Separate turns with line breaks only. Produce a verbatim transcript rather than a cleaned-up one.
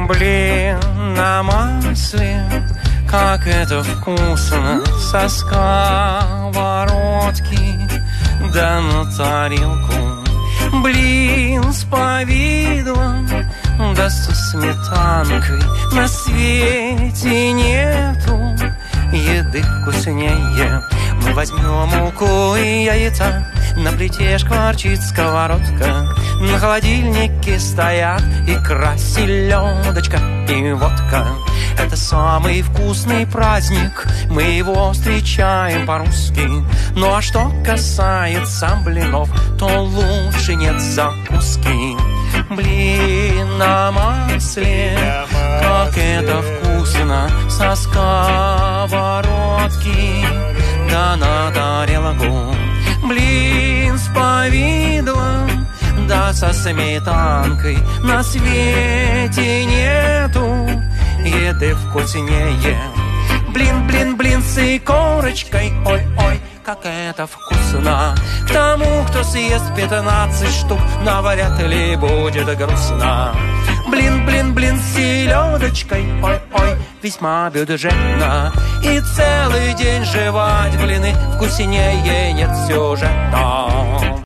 Блин на масле, как это вкусно, со сковородки да на тарелку. Блин с повидлом да со сметанкой. На свете нету еды вкуснее. Мы возьмем муку и яйца, на плите шкварчит сковородка. На холодильнике стоят икра, селедочка и водка. Это самый вкусный праздник, мы его встречаем по-русски. Ну а что касается блинов, то лучше нет закуски. Блин на масле, как это вкусно, со сковородки да на тарелку. Блин с повидлом да со сметанкой. На свете нету еды вкуснее. Блин, блин, блин с икорочкой, ой-ой, как это вкусно. К тому, кто съест пятнадцать штук, навряд ли будет грустно. Блин, блин, блин с селедочкой, ой-ой, весьма бюджетно. И целый день жевать блины вкуснее нет сюжета.